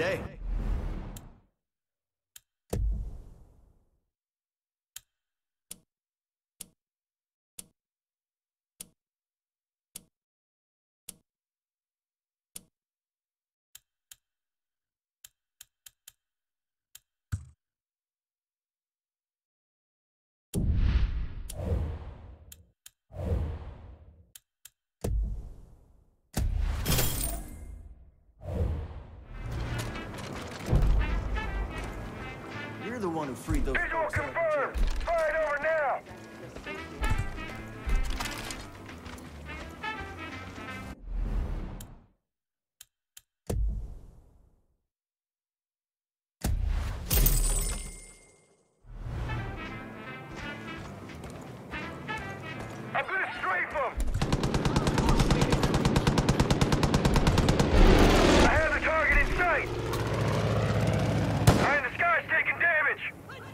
day. You're the one who freed those Visual folks out of confirmed! jail. Fight over now! I'm gonna strafe him! I have the target in sight! Eye in the sky's taking damage!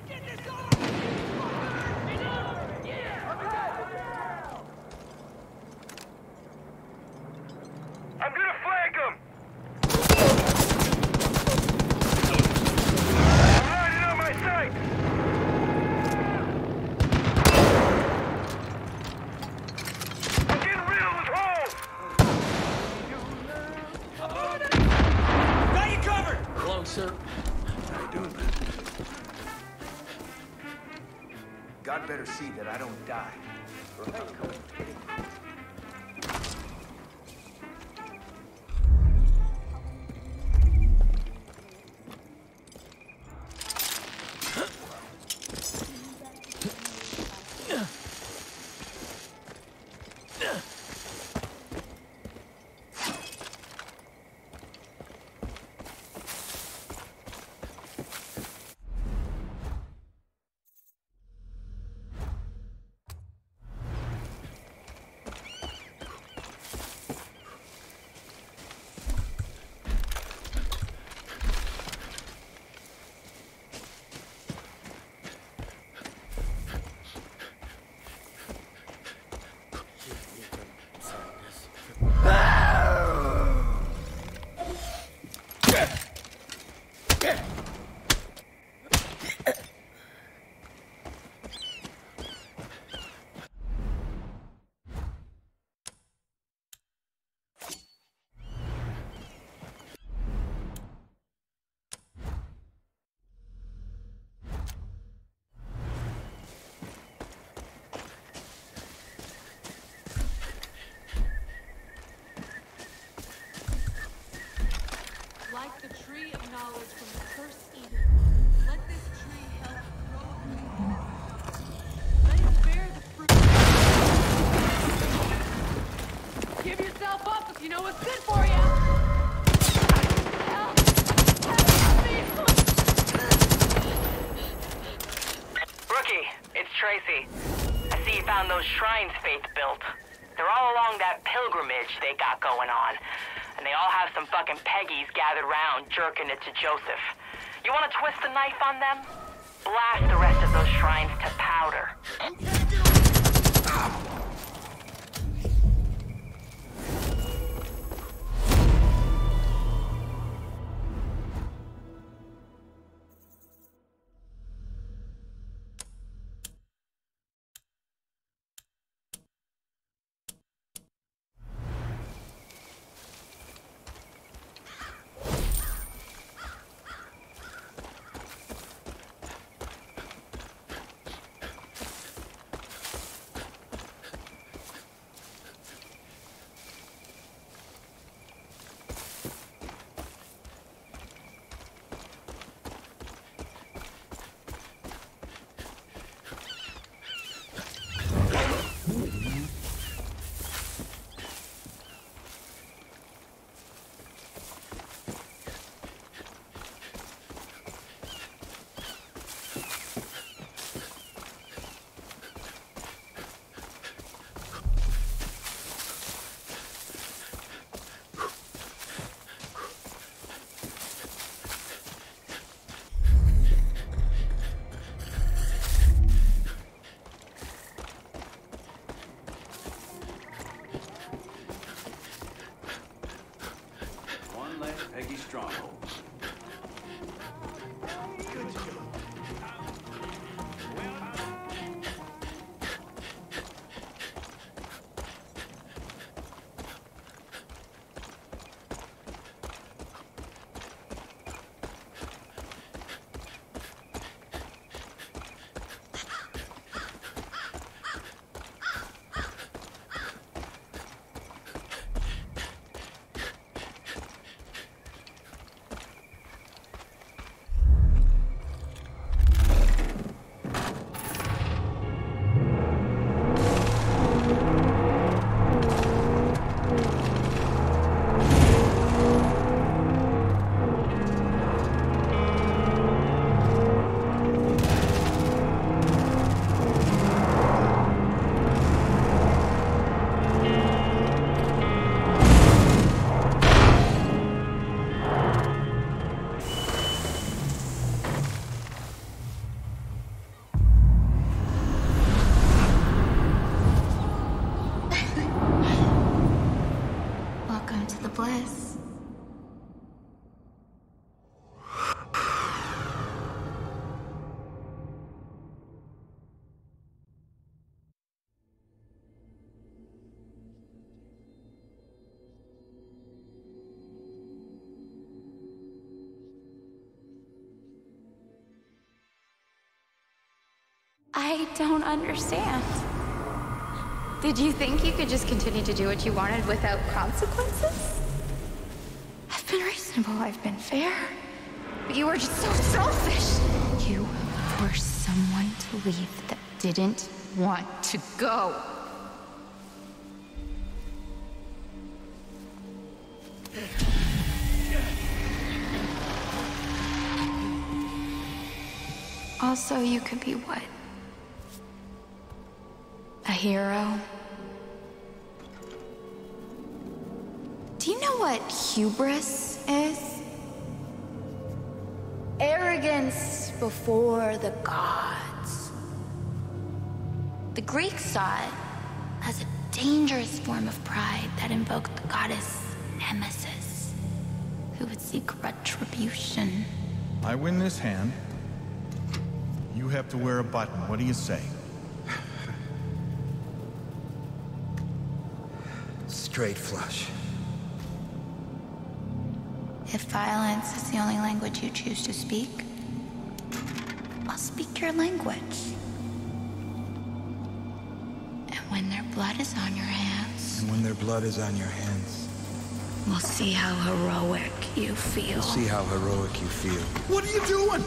I'm gonna flank him! I'm riding on my sight! I'm getting riddled with holes! Got you covered! Hello, sir. How you doing, man? God better see that I don't die. Like the tree of knowledge from the first Eden, let this tree help grow. Let it bear the fruit. Give yourself up if you know what's good for you. Help! Help me! Rookie, it's Tracy. I see you found those shrines Faith built. They're all along that pilgrimage they got going on. And they all have some fucking Peggies gathered round jerking it to Joseph. You wanna twist the knife on them? Blast the rest of those shrines to powder. I don't understand. Did you think you could just continue to do what you wanted without consequences? I've been reasonable, I've been fair. But you were just so selfish. You were someone to leave that didn't want to go. Also, you could be what? A hero? Do you know what hubris is? Arrogance before the gods. The Greeks saw it as a dangerous form of pride that invoked the goddess Nemesis, who would seek retribution. I win this hand. You have to wear a button. What do you say? Straight flush. If violence is the only language you choose to speak, I'll speak your language. And when their blood is on your hands... And when their blood is on your hands... We'll see how heroic you feel. We'll see how heroic you feel. What are you doing?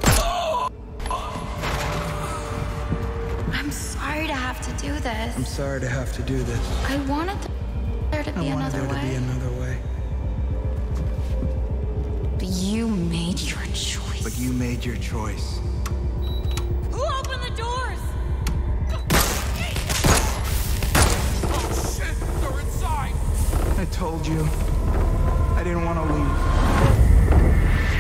I'm sorry to have to do this. I'm sorry to have to do this. I wanted there to be another way. I wanted there to be another way. But you made your choice. But you made your choice. Who opened the doors? Oh shit, they're inside! I told you. I didn't want to leave.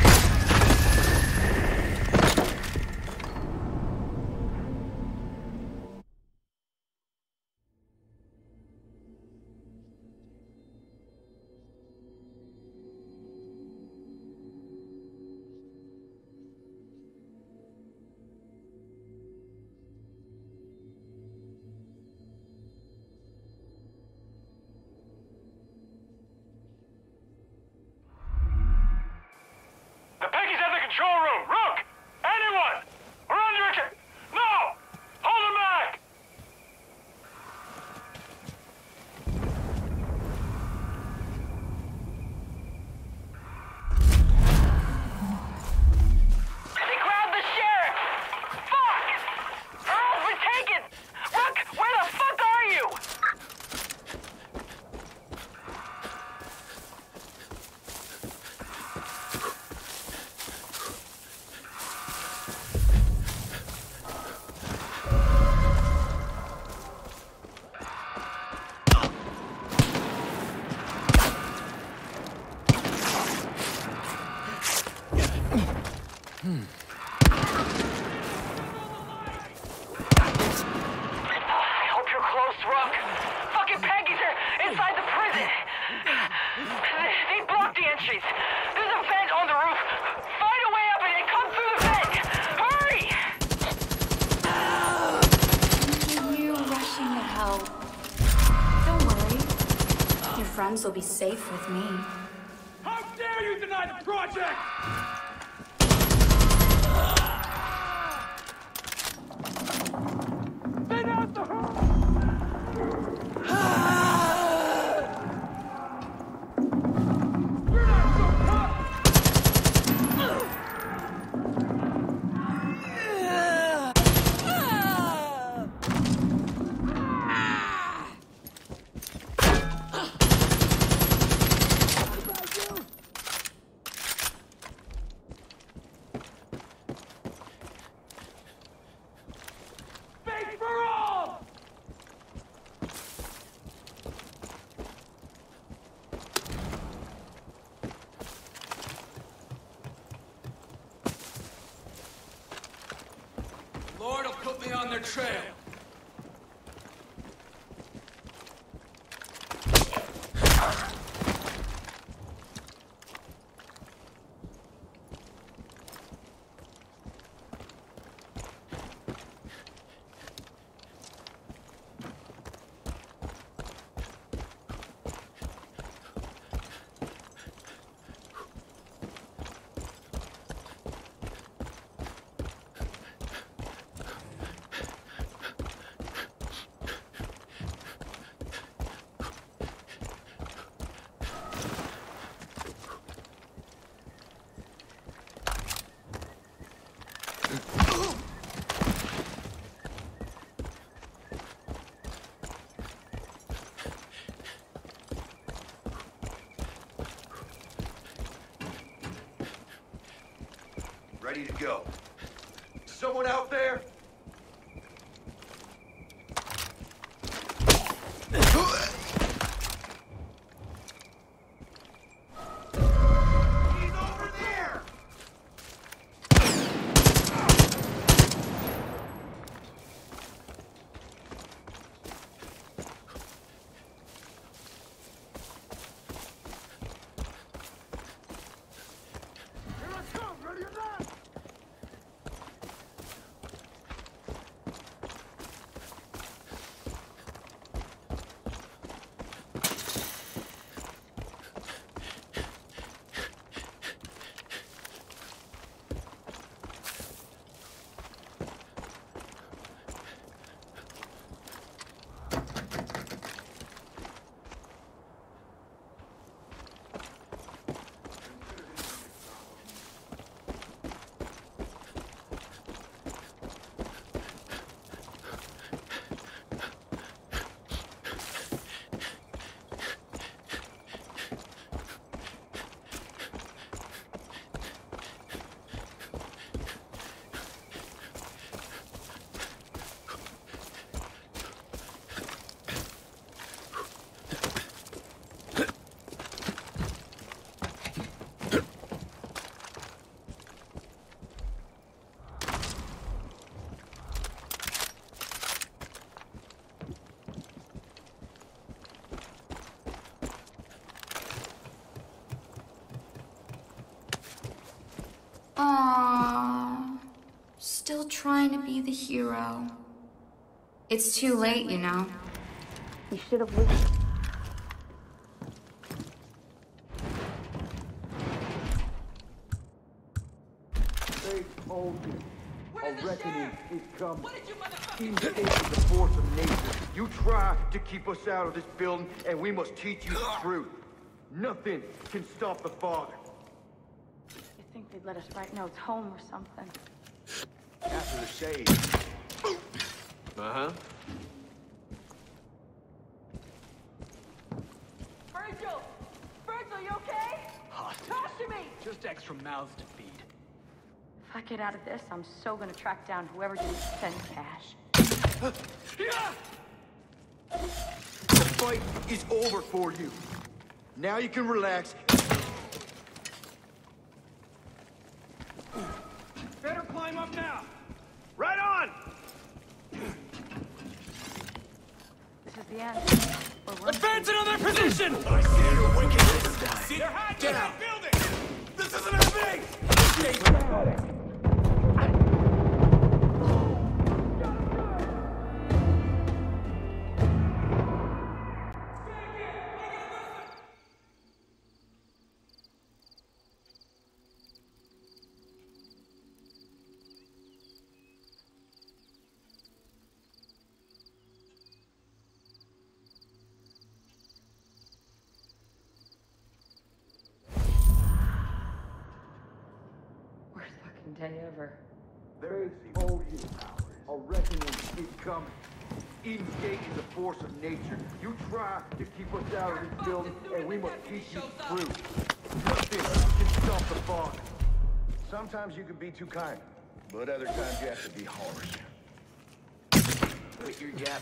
The Peggy's at the control room! Rook! Anyone! We're under attack! No! Hold him back! They grabbed the sheriff! Fuck! Earl's been taken! Rook, where the fuck are you? I hope you're close, Rook. Fucking Peggy's are inside the prison. They blocked the entries. There's a vent on the roof. Find a way up and come through the vent. Hurry! You rushing to help. Don't worry. Your friends will be safe with me. How dare you deny the project! Send out the You're not so tough! Space for all! Lord will put me on their trail. Ready to go. Someone out there? He's over there! Aww. Still trying to be the hero. It's too late, you know. You should have listened. They told you. Where's the reckoning sheriff? is coming. What did you motherfuckers Team do? State is the force of nature. You try to keep us out of this building, and we must teach you the truth. Nothing can stop the Father. You think they'd let us write notes home or something? After the shade. Uh-huh. Virgil! Virgil, you okay? Talk to me! Just extra mouths to feed. If I get out of this, I'm so gonna track down whoever didn't send cash. The fight is over for you. Now you can relax. Better climb up now. Right on! This is the end. We're Advancing on their position! I see your wickedness. They're hiding in that building! This isn't a thing! Worst fucking day ever. They told you. A reckoning is coming. Eden's Gate is a force of nature. You try to keep us out of this building, and we must teach you the truth. Nothing can stop the Father. Sometimes you can be too kind, but other times you have to be harsh. Put your gap.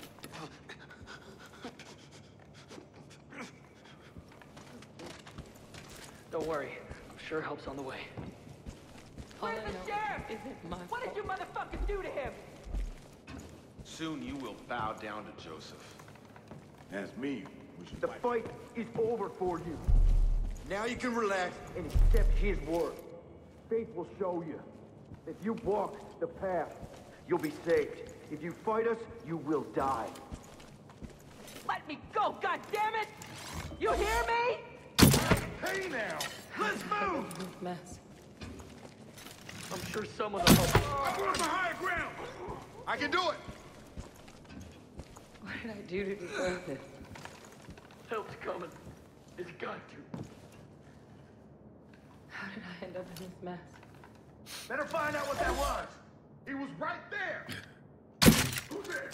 Don't worry. I'm sure help's on the way. Where's the sheriff? What did you motherfuckers do to him? Soon you will bow down to Joseph. That's me. The fight is over for you. Now you can relax and accept his word. Faith will show you. If you walk the path, you'll be saved. If you fight us, you will die. Let me go, goddammit! You hear me? Hey now! Let's move! Mess. I'm sure someone will help. I'm going for higher ground! I can do it! What did I do to deserve this? Help's coming. It's got to. How did I end up in this mess? Better find out what that was. He was right there. Who's there?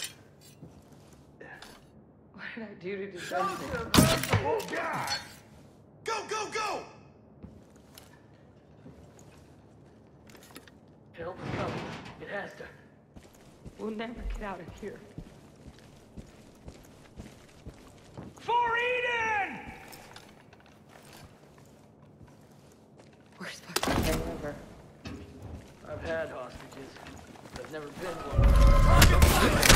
What did I do to deserve this? Oh, God! Go, go, go! Help's coming. It has to. We'll never get out of here. For Eden! Where's fucking Never. I've had hostages. I've never been one.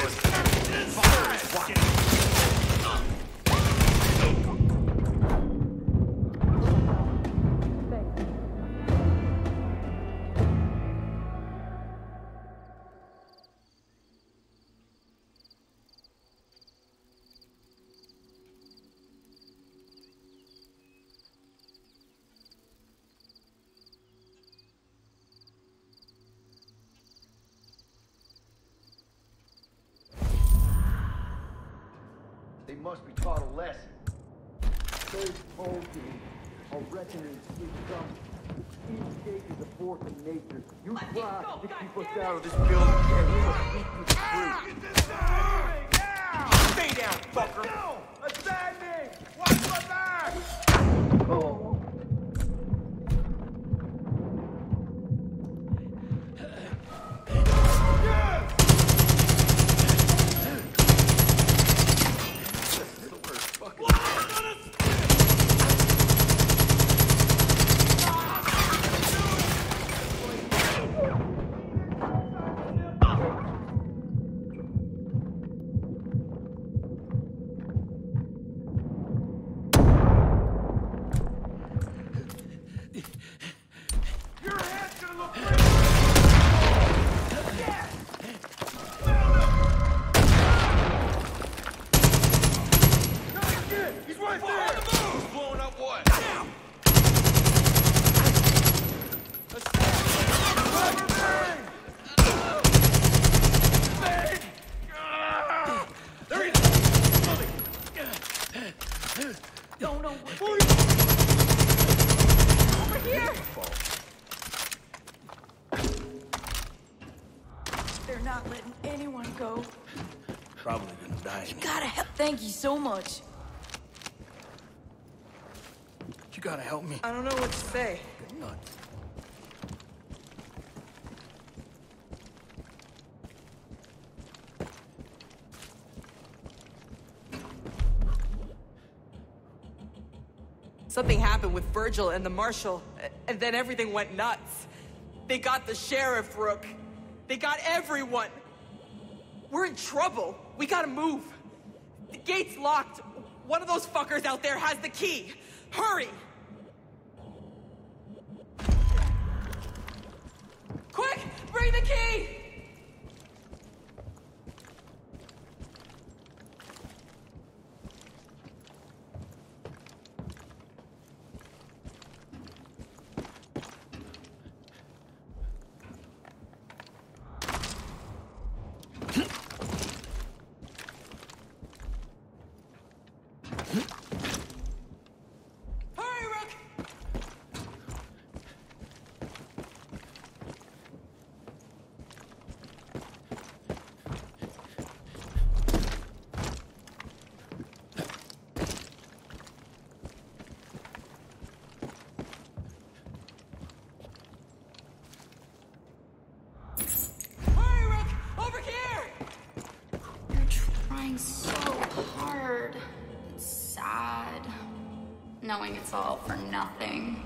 They must be taught a lesson. They told you a reckoning is coming. Each gate is a force of nature. You try to keep us out of this building, and we must keep you free. Stay down, fucker! No! Aside me! Watch my back! Oh. Not letting anyone go. Probably gonna die. You gotta help. Thank you so much. You gotta help me. I don't know what to say. Get nuts. Something happened with Virgil and the marshal, and then everything went nuts. They got the sheriff, Rook. They got everyone. We're in trouble. We gotta move. The gate's locked. One of those fuckers out there has the key. Hurry! Quick! Bring the key! So hard. It's sad. Knowing it's all for nothing.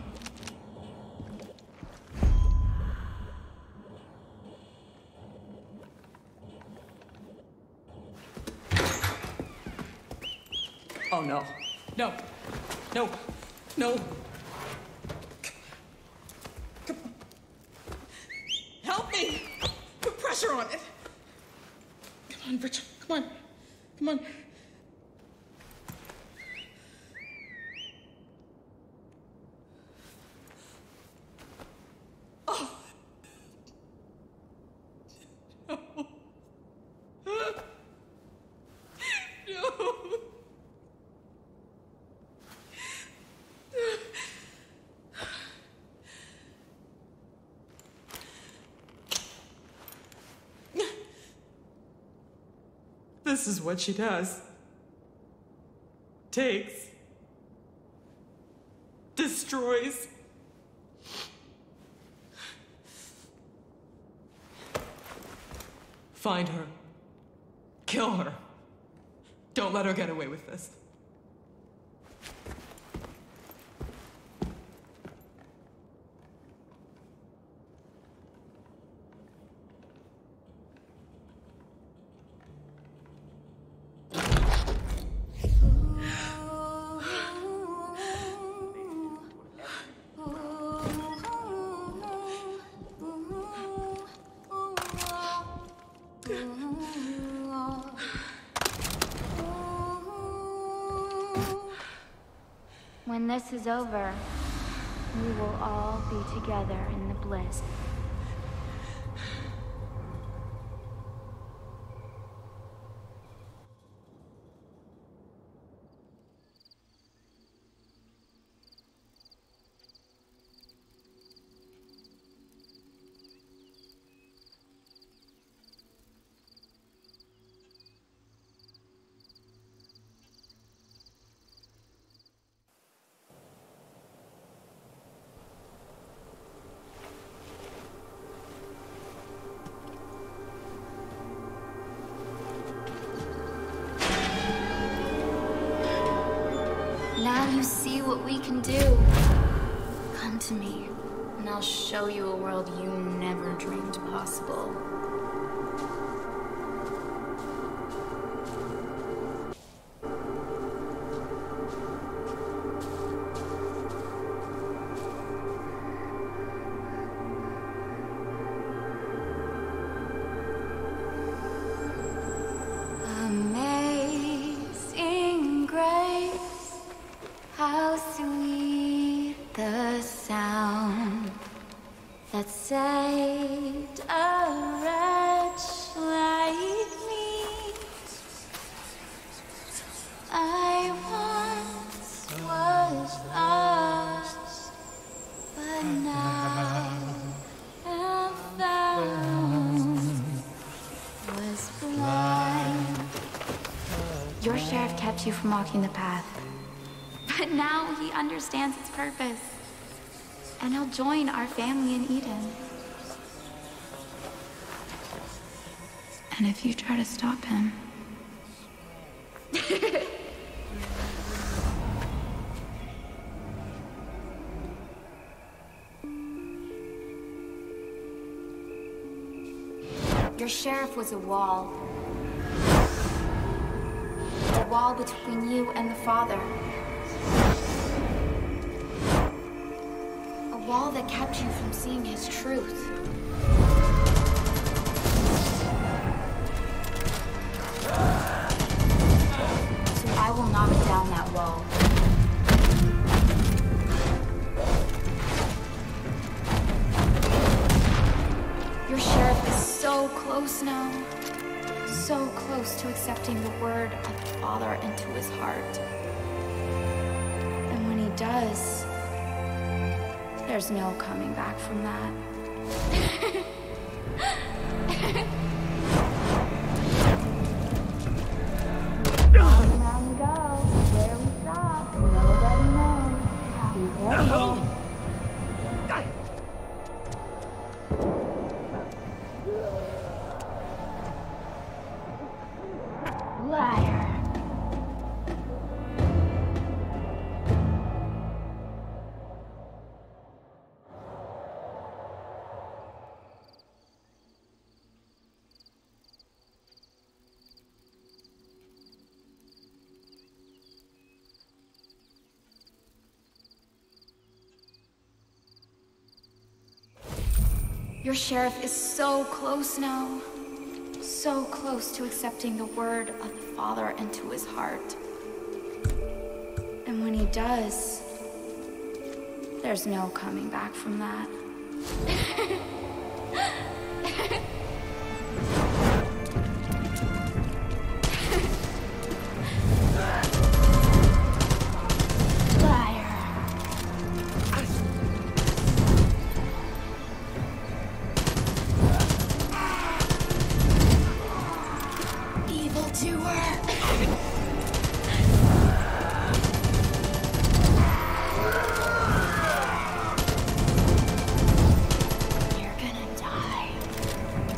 Oh no. No. No. No. Come on. Help me! Put pressure on it. Come on, Richard. Come on. Come on. Oh. No. No. This is what she does. Takes. Destroys. Find her. Kill her. Don't let her get away with this. When this is over, we will all be together in the bliss. Now you see what we can do. Come to me, and I'll show you a world you never dreamed possible. Amazing grace, how sweet the sound that saved a wretch like me. I once was lost, but now am found. Was blind. Your sheriff kept you from walking the path. But now he understands its purpose. And he'll join our family in Eden. And if you try to stop him... Your sheriff was a wall. A wall between you and the Father. A wall that kept you from seeing his truth. So I will knock down that wall. Your sheriff is so close now. So close to accepting the word of the Father into his heart. And when he does, there's no coming back from that. Around we go. Where we stop, nobody knows. Happy birthday. Liar. Your sheriff is so close now. So close to accepting the word of the Father into his heart. And when he does, there's no coming back from that. You're gonna die.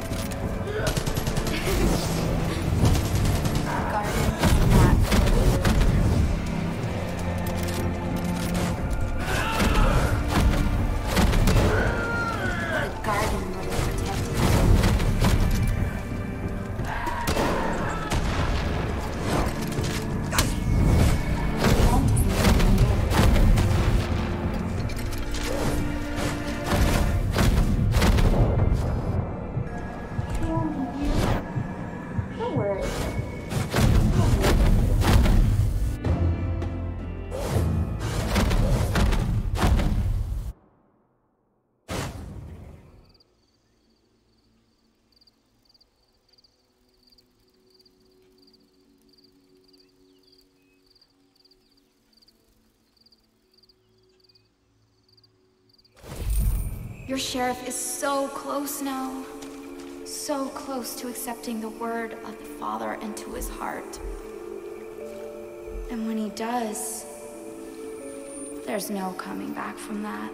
Your sheriff is so close now. So close to accepting the word of the Father into his heart. And when he does, there's no coming back from that.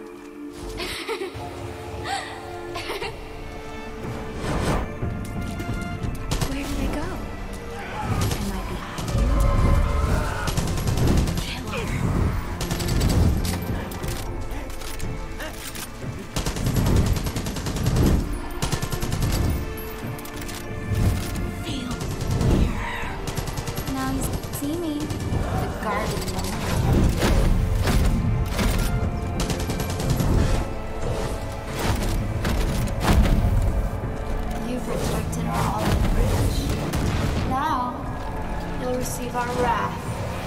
Where did they go? Am I behind you? Kill him. Now you see me, the garden woman. You've rejected our olive branch. Now you'll receive our wrath.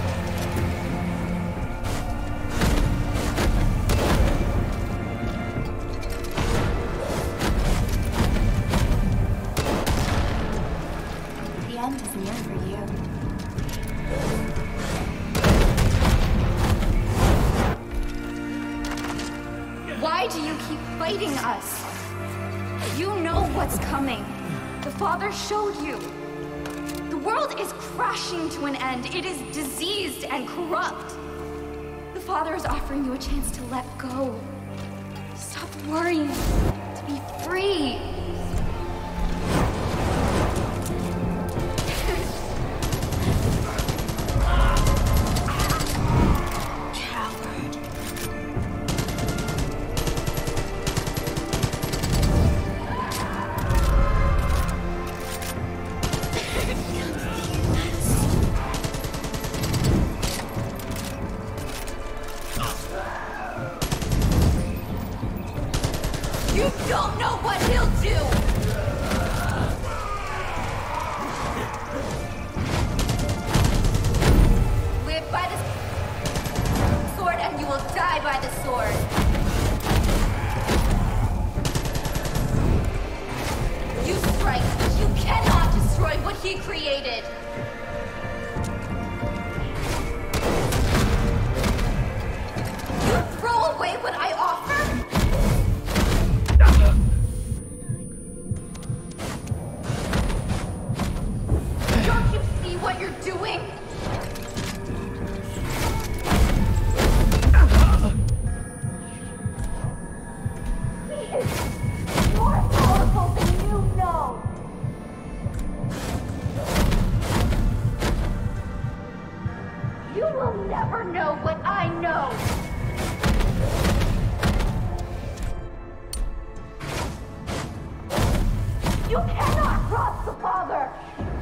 The end is near for you. Why do you keep fighting us? You know what's coming. The Father showed you. The world is crashing to an end. It is diseased and corrupt. The Father is offering you a chance to let go. Stop worrying. To be free. You don't know what he'll do! Live by the sword and you will die by the sword. You strike, but you cannot destroy what he created. You throw away what I offer? Don't you see what you're doing? He is more powerful than you know. You will never know what I know. You cannot cross the Father!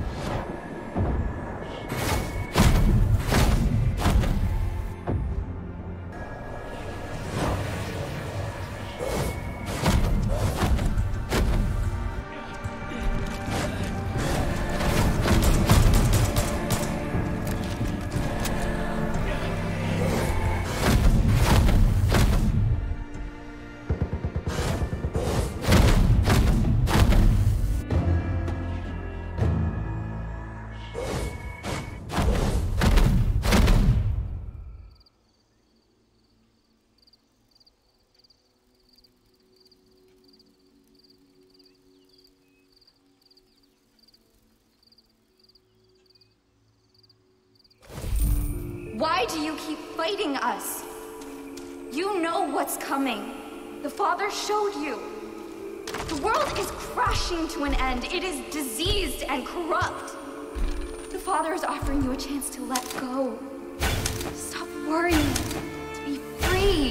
Why do you keep fighting us? You know what's coming. The Father showed you. The world is crashing to an end. It is diseased and corrupt. The Father is offering you a chance to let go. Stop worrying. To be free.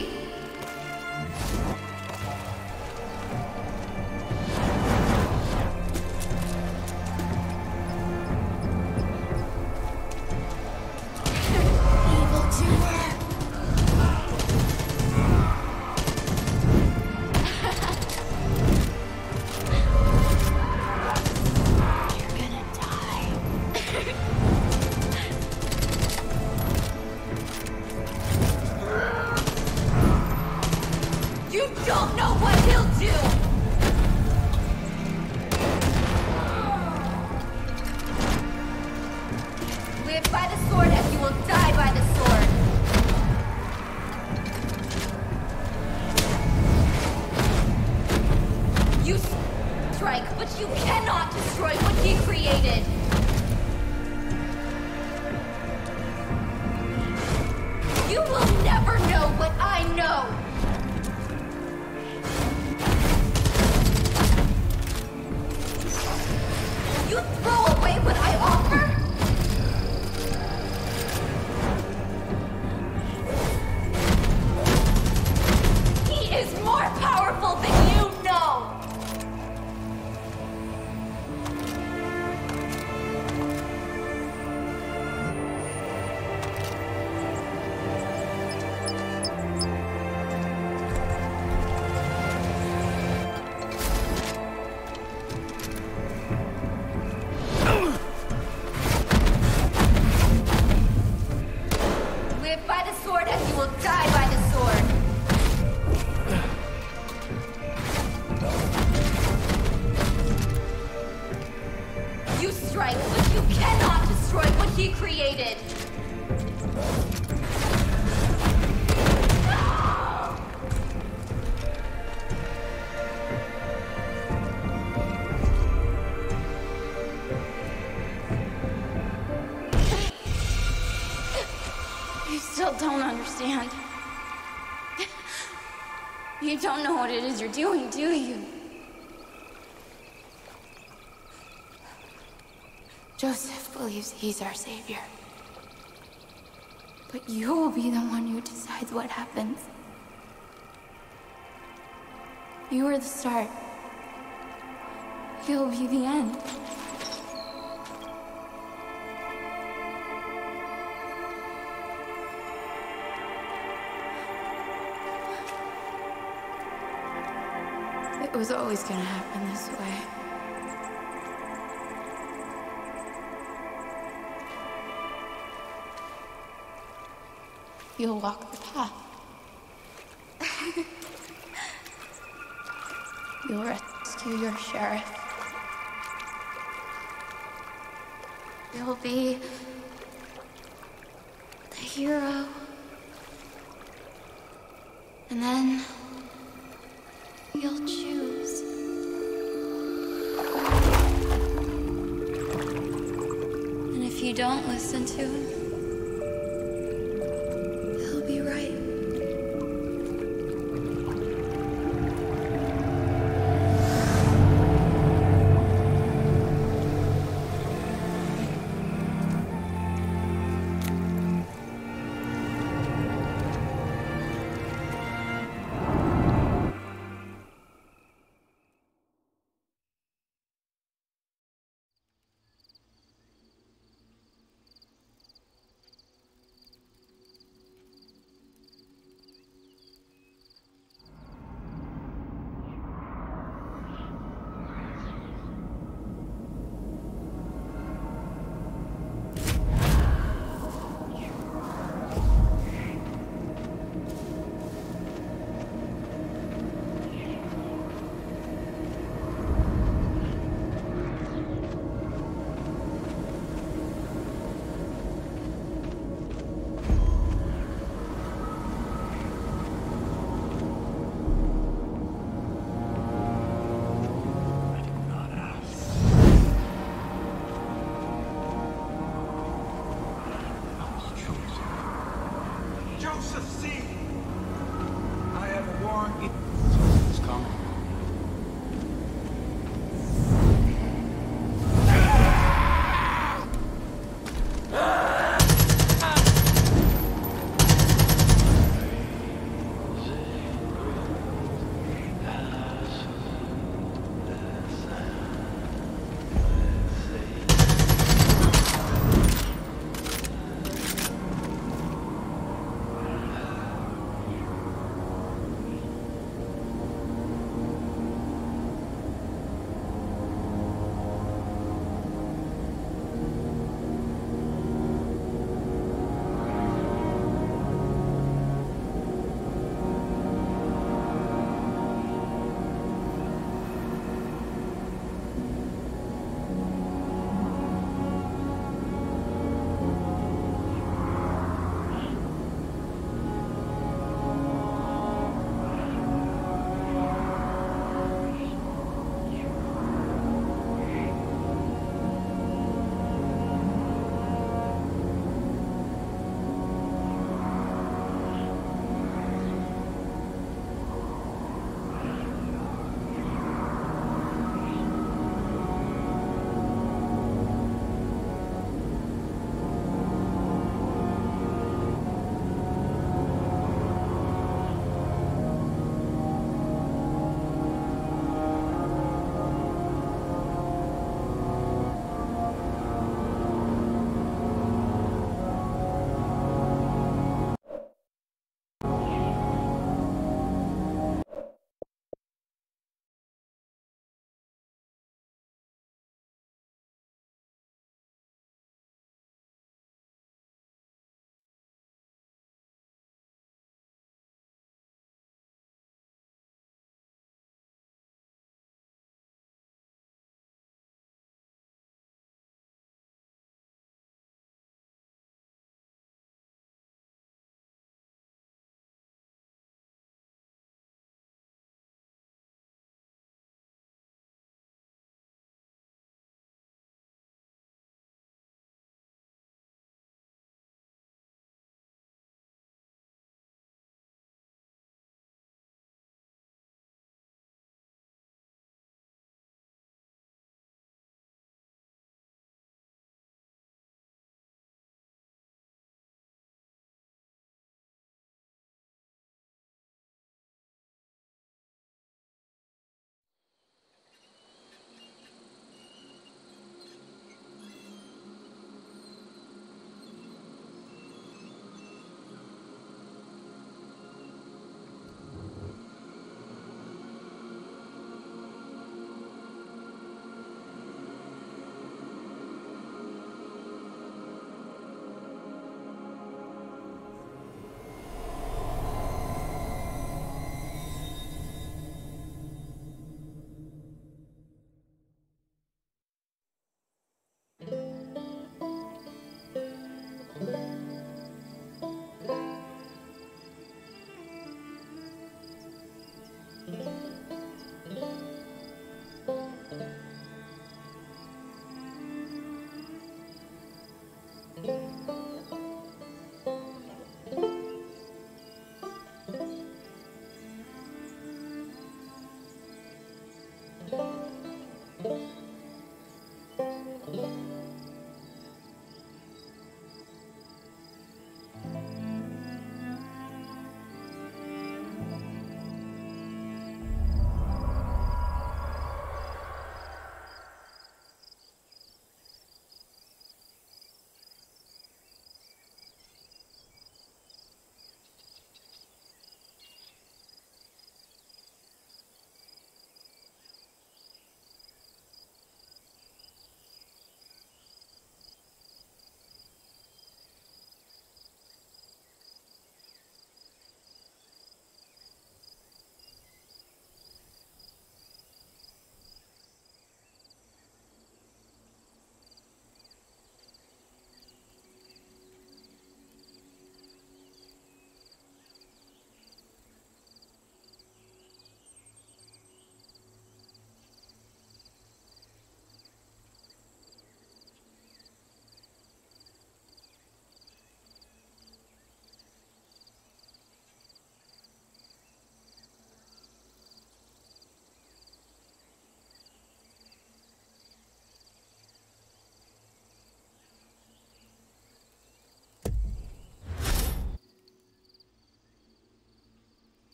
You strike, but you cannot destroy what he created. You will never know what I know. You throw away what I offer? He is more powerful than you know. Live by the sword as you will die by the sword. You strike, but you cannot destroy what he created. You still don't understand. You don't know what it is you're doing, do you? Joseph believes he's our savior. But you will be the one who decides what happens. You are the start. He'll be the end. It was always gonna happen this way. You'll walk the path. You'll rescue your sheriff. You'll be the hero. And then you'll choose. And if you don't listen to him, he'll be right.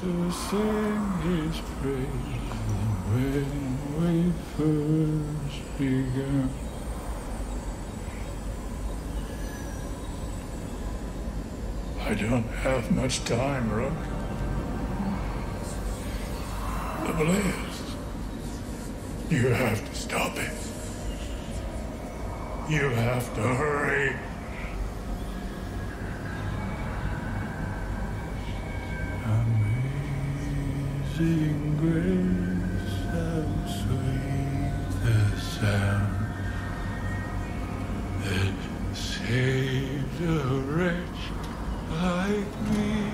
to sing his praise when we first began. I don't have much time, Rook. The blaze. You have to stop it. You have to hurry. Amazing grace, how sweet the sound that saved a wretch like me.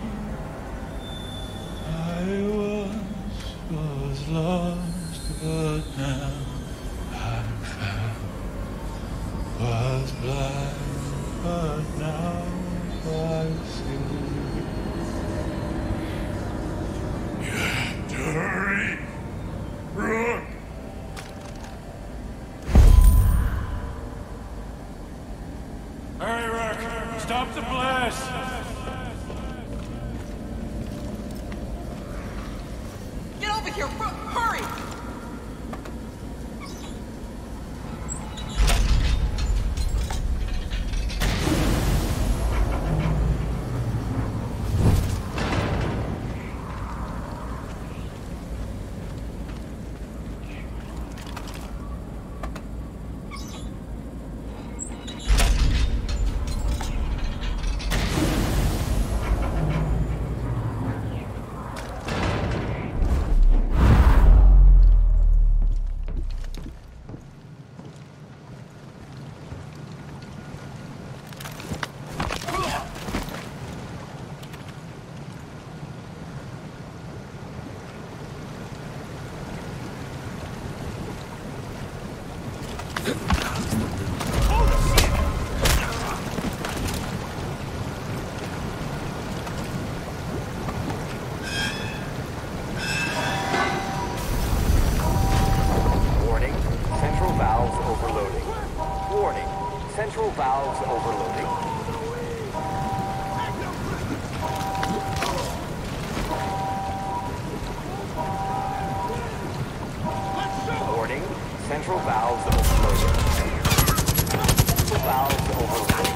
I once was lost, but now I'm found. Was blind, but now I see. You have to hurry, Rook. Hurry, Rook! Stop the blast! Get over here! Hurry! Central valves overloading. Warning, central valves overloading. Central valves overloading.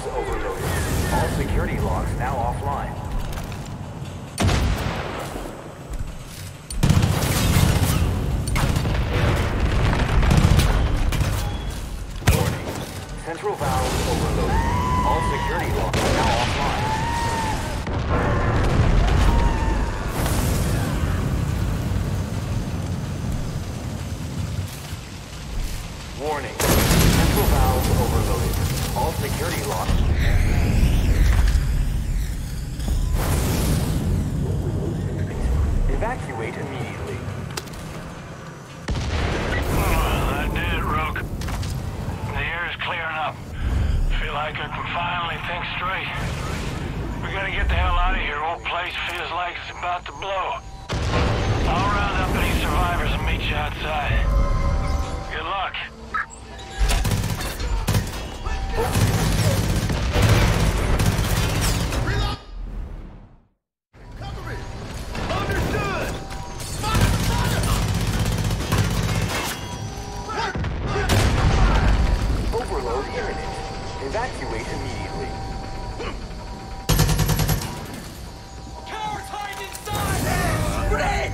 overloaded. All security locks now offline. Warning. Central valves overloaded. All security locks are now offline. Warning. Central valves overloaded. All security locks. Evacuate immediately. I did it, Rook. The air is clearing up. Feel like I can finally think straight. We gotta get the hell out of here. Whole place feels like it's about to blow. I'll round up any survivors and meet you outside. Good luck. Overload imminent. Evacuate immediately. Cowards hide inside! Grenade!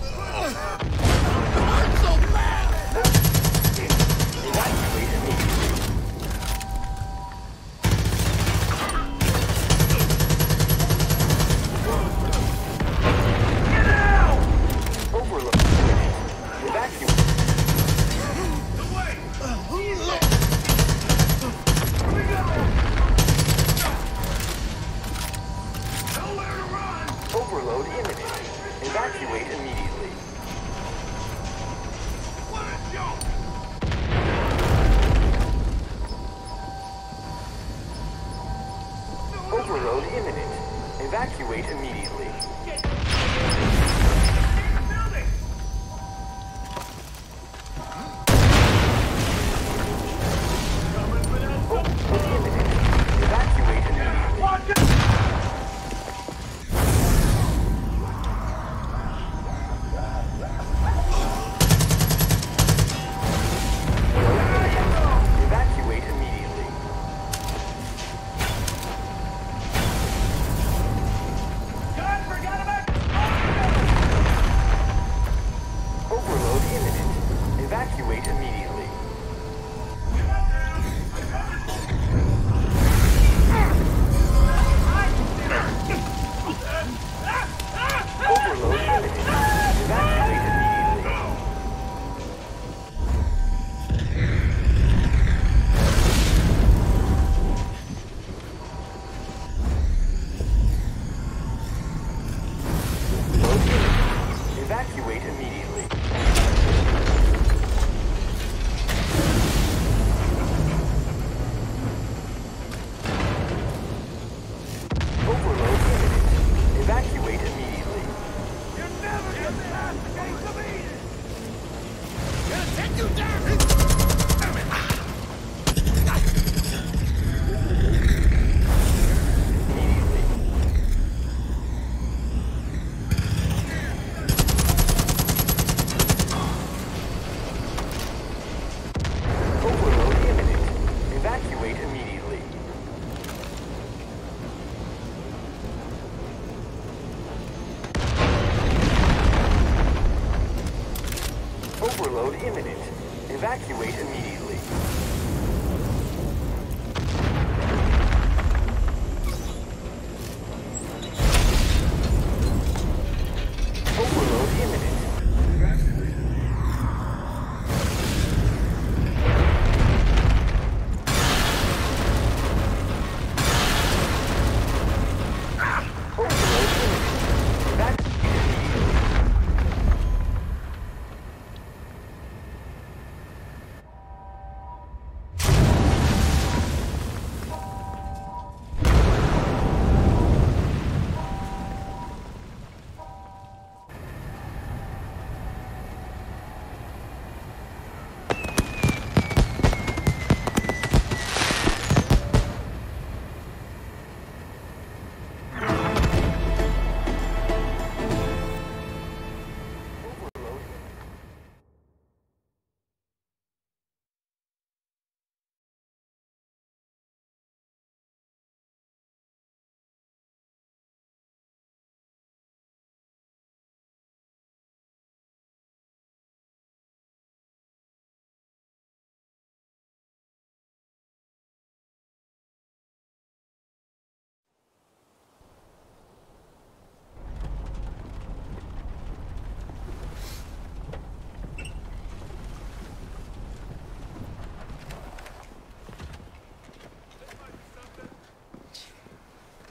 I'm so mad! Evacuate immediately. Get out! Overload imminent. Evacuate. Overload imminent. Evacuate immediately. What a joke! Overload imminent. Evacuate immediately. Overload imminent. Evacuate immediately. Evacuate immediately. God, forget about it!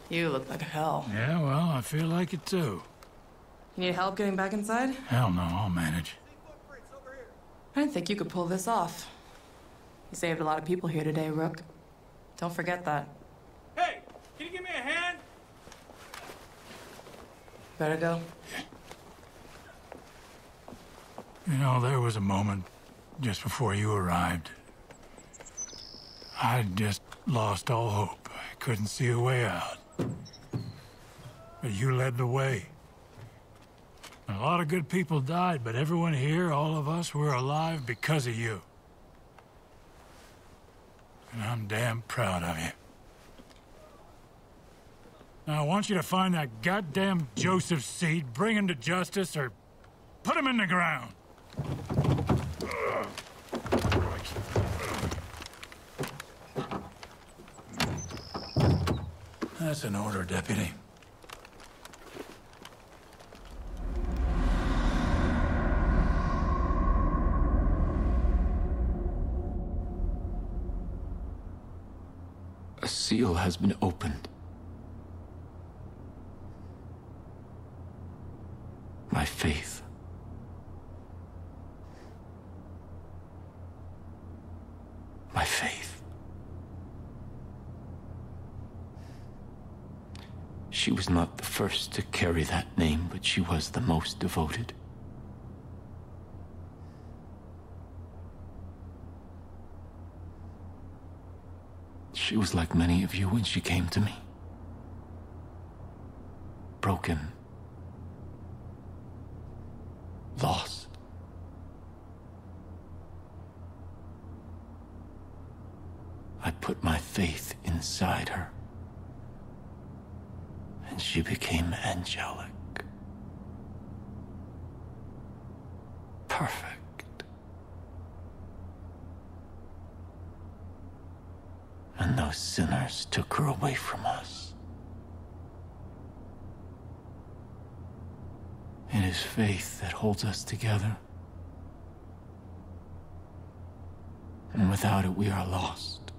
You look like hell. Yeah, well, I feel like it too. You need help getting back inside? Hell no, I'll manage. I didn't think you could pull this off. You saved a lot of people here today, Rook. Don't forget that. Hey, can you give me a hand? Better go. You know, there was a moment just before you arrived. I just lost all hope. I couldn't see a way out. But you led the way. A lot of good people died, but everyone here, all of us, we're alive because of you. And I'm damn proud of you. Now, I want you to find that goddamn Joseph Seed, bring him to justice, or put him in the ground. That's an order, Deputy. A seal has been opened. My faith. My faith. She was not the first to carry that name, but she was the most devoted. She was like many of you when she came to me. Broken. Lost. I put my faith inside her. And she became angelic. Perfect. And those sinners took her away from us. It is faith that holds us together. And without it, we are lost.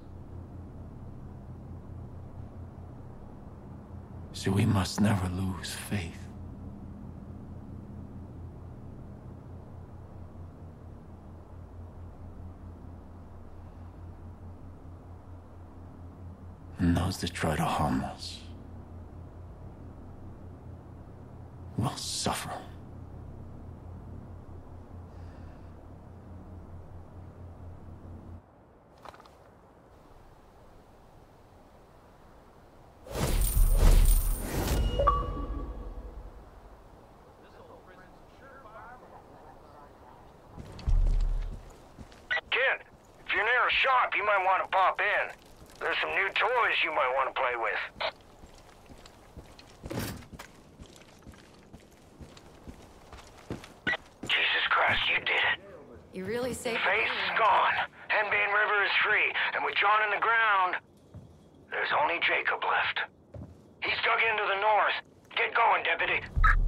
So we must never lose faith. And those that try to harm us will suffer. Kid, if you're near a shop, you might want to pop in. There's some new toys you might want to play with. Jesus Christ, you did it. You really saved Faith is gone. Henbane River is free. And with John in the ground, there's only Jacob left. He's dug into the north. Get going, Deputy.